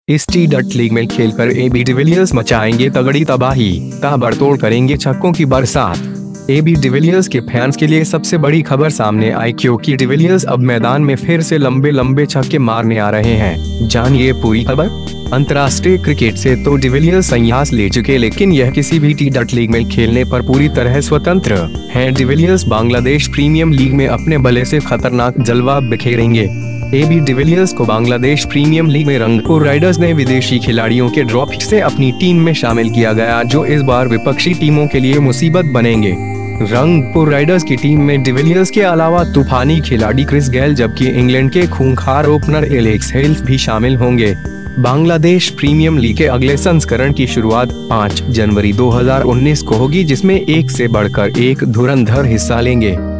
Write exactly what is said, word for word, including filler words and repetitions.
इस टी डट लीग में खेलकर एबी डिविलियर्स मचाएंगे तगड़ी तबाही, ताबड़तोड़ करेंगे छक्कों की बरसात। एबी डिविलियर्स के फैंस के लिए सबसे बड़ी खबर सामने आई क्योंकि डिविलियर्स अब मैदान में फिर से लंबे लंबे छक्के मारने आ रहे हैं। जानिए पूरी खबर। अंतर्राष्ट्रीय क्रिकेट से तो डिविलियर्स संन्यास ले चुके, लेकिन यह किसी भी टी डट लीग में खेलने पर पूरी तरह स्वतंत्र हैं। डिविलियर्स बांग्लादेश प्रीमियम लीग में अपने बल्ले से खतरनाक जलवा बिखेरेंगे। एबी डिविलियर्स को बांग्लादेश प्रीमियम लीग में रंगपुर राइडर्स ने विदेशी खिलाड़ियों के ड्रॉप से अपनी टीम में शामिल किया गया, जो इस बार विपक्षी टीमों के लिए मुसीबत बनेंगे। रंगपुर राइडर्स की टीम में डिविलियर्स के अलावा तूफानी खिलाड़ी क्रिस गेल, जबकि इंग्लैंड के खूंखार ओपनर एलेक्स हेल्स भी शामिल होंगे। बांग्लादेश प्रीमियम लीग के अगले संस्करण की शुरुआत पाँच जनवरी दो हज़ार उन्नीस को होगी, जिसमें एक से बढ़कर एक धुरंधर हिस्सा लेंगे।